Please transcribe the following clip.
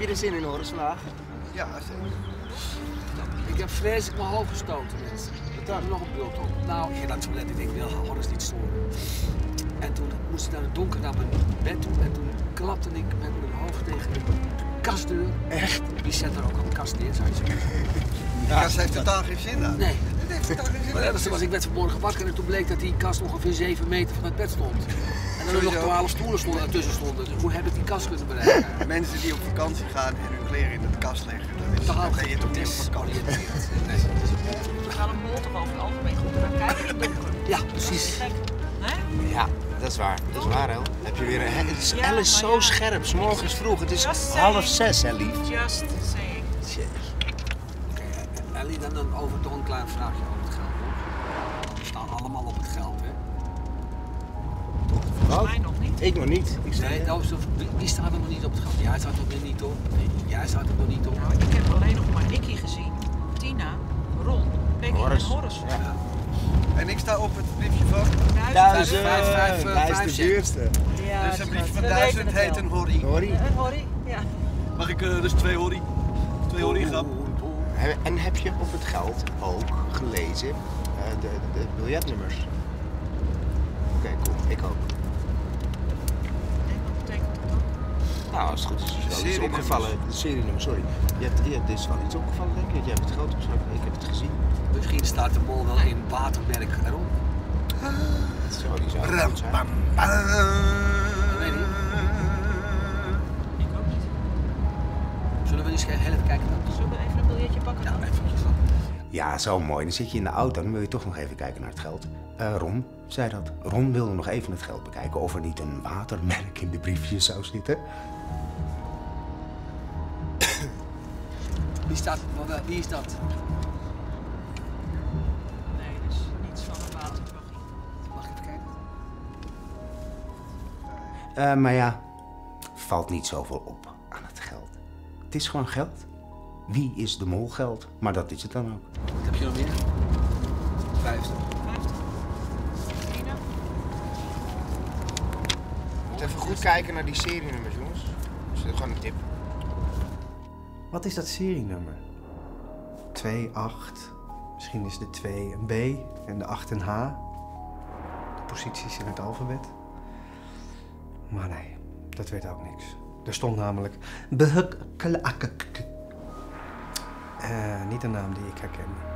je er zin in, Horus, vandaag? Ja, zeker. Ik heb vreselijk mijn hoofd gestoten, mensen. Daar nog een bult op. Nou, ik laat zo letten, ik wil Horus niet storen. En toen moest ik naar het donker naar mijn bed toe en toen klapte ik met mijn hoofd tegen de kastdeur. Echt? Die zet er ook een kast neer, zou je zeggen. Die kast heeft totaal geen zin aan. Nee. Dat heeft totaal geen zin Maar aan. dat was, ik werd vanmorgen wakker en toen bleek dat die kast ongeveer 7 meter van het bed stond. En dat er nog 12 stoelen ertussen stonden. Dus hoe heb ik die kast kunnen bereiken? Mensen die op vakantie gaan en hun kleren in de kast leggen, dan ben je toch niet op vakantie. We gaan een mol toch over het algemeen goed gaan kijken in het donker. Ja, precies. Gek, hè? Ja, dat is waar. Dat is waar, El. Heb je weer een... Het is, Ja, El is maar zo ja. scherp. 's Morgens vroeg. Het is Just 5:30, hè, lief. Just saying. Ellie, dan over toch een klein vraagje over het geld. Hoor. We staan allemaal op het geld, hè? Volgens mij nog niet. Ik nog niet. Ik zei, Nee, nou, wie staat er nog niet op het geld? Jij staat er nog niet op. Nee, jij staat er nog niet op. Nou, ik heb alleen nog maar Nicky gezien. Tina, Ron, Peggy Horus. en Horus. Ja. En ik sta op het briefje van. 1000. vijf, Hij is de cent. duurste. Ja, Dus een briefje van we 1000 weten het heet wel. een horrie. Horrie. Een horrie, ja. Mag ik dus 2 horrie? 2 horrie grap? En heb je op het geld ook gelezen de biljetnummers? Oké, cool. Ik ook. En wat betekent dat dan? Nou, als het goed is, is er wel iets opgevallen. De serienummer, sorry. Je hebt is wel iets opgevallen, denk ik. Jij hebt het groot opgeschreven. Ik heb het gezien. Misschien staat de mol wel in watermerk erop. Dat zou die zou goed zijn. Bam, bam. weet niet. Ik ook niet. Zullen we eens heel even kijken dan? Zullen we even een biljetje pakken Ja, dan? eventjes dan. Ja, zo mooi. Dan zit je in de auto en dan wil je toch nog even kijken naar het geld. Ron zei dat. Ron wilde nog even het geld bekijken of er niet een watermerk in de briefjes zou zitten. Wie is dat? Nee, dus niets van een waterpaggie. Mag ik even kijken? Maar ja, valt niet zoveel op aan het geld. Het is gewoon geld. Wie is de mol geld? Maar dat is het dan ook. Wat heb je nog meer? 50. 50. Tina? Moet even goed kijken naar die serienummers, jongens. Dus dat is gewoon een tip. Wat is dat serienummer? 2, 8. Misschien is de 2 een B en de 8 een H. De posities in het alfabet. Maar nee, dat werd ook niks. Er stond namelijk... niet een naam die ik herkende.